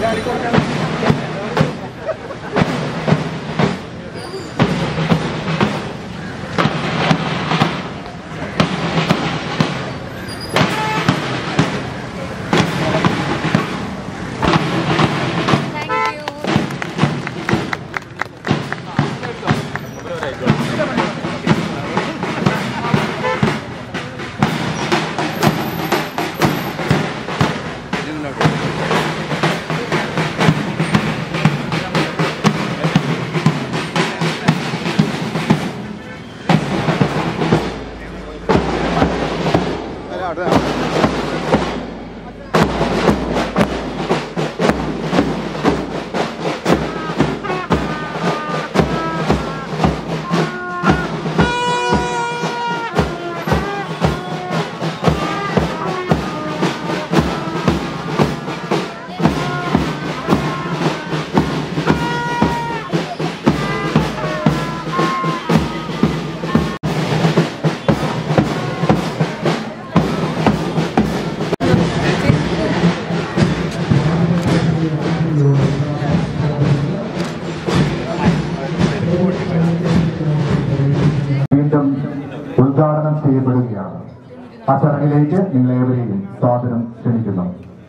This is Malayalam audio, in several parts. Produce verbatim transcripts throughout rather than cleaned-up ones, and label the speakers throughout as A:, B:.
A: ഉദ്ഘാടനം ചെയ്യപ്പെടുകയാണ്. ആ ചടങ്ങിലേക്ക് നിങ്ങളേവരെയും സ്വാഗതം ക്ഷണിക്കുന്നു.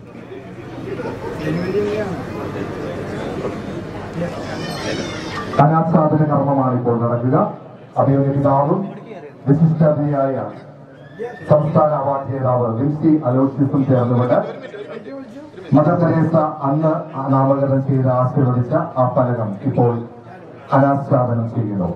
A: കലാസാധന കർമ്മമാണ് ഇപ്പോൾ നടക്കുക. അഭിമന്യ പിതാവും വിശിഷ്ടാതിഥിയായ സംസ്ഥാന അവാർഡ് ജേതാവ് വിൻസി അലോഷ്യസും ചേർന്നുകൊണ്ട് മദർ തെരേസ അന്ന് നാമകരണം ചെയ്ത് ആശീർവദിച്ച ആ ഫലകം ഇപ്പോൾ അനാച്ഛാദനം ചെയ്യുന്നു.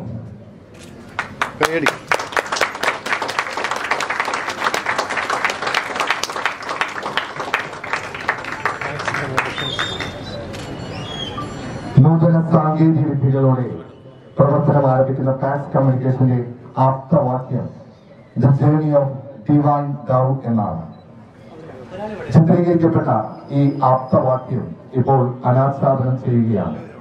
A: നൂതന സാങ്കേതിക വിദ്യകളോടെ പ്രവർത്തനം ആരംഭിക്കുന്ന പാസ് കമ്മ്യൂണിക്കേഷന്റെ ആപ്തവാക്യം the journey of divine love എന്നാണ്. ചിത്രീകരിക്കപ്പെട്ട ഈ ആപ്തവാക്യം ഇപ്പോൾ അനാച്ഛാദനം ചെയ്യുകയാണ്.